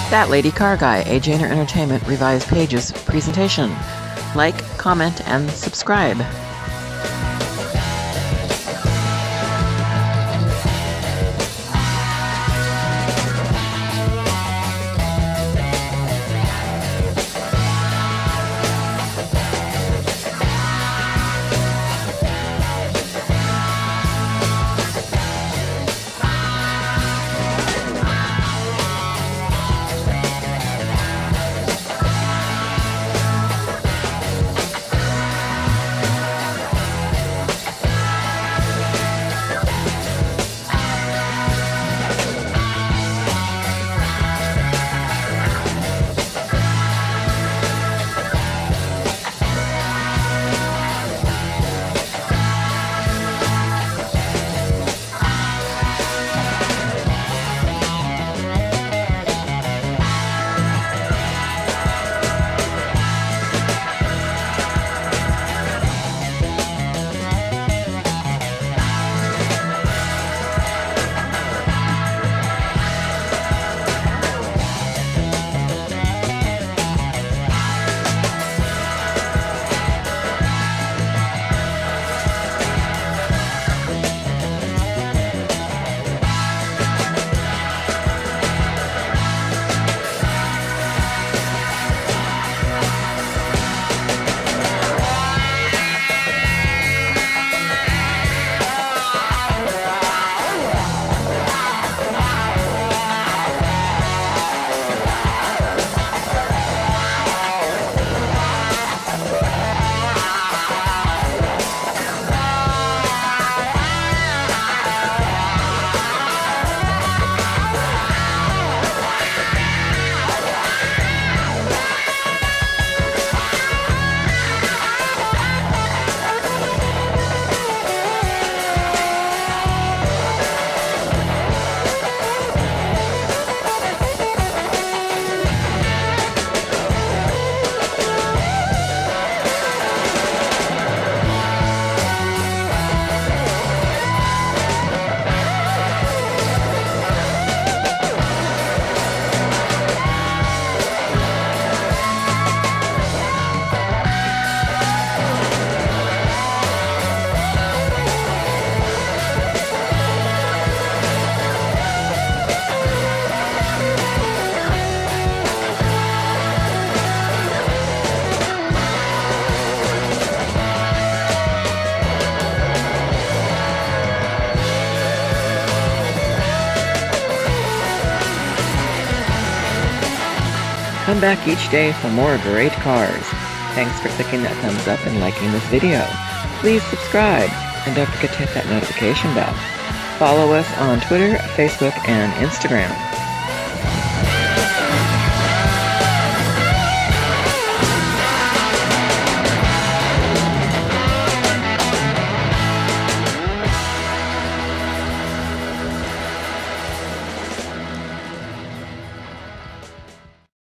That Lady Car Guy, a Jaynor Entertainment Revised Pages presentation. Like, comment, and subscribe. Come back each day for more great cars. Thanks for clicking that thumbs up and liking this video. Please subscribe, and don't forget to hit that notification bell. Follow us on Twitter, Facebook, and Instagram.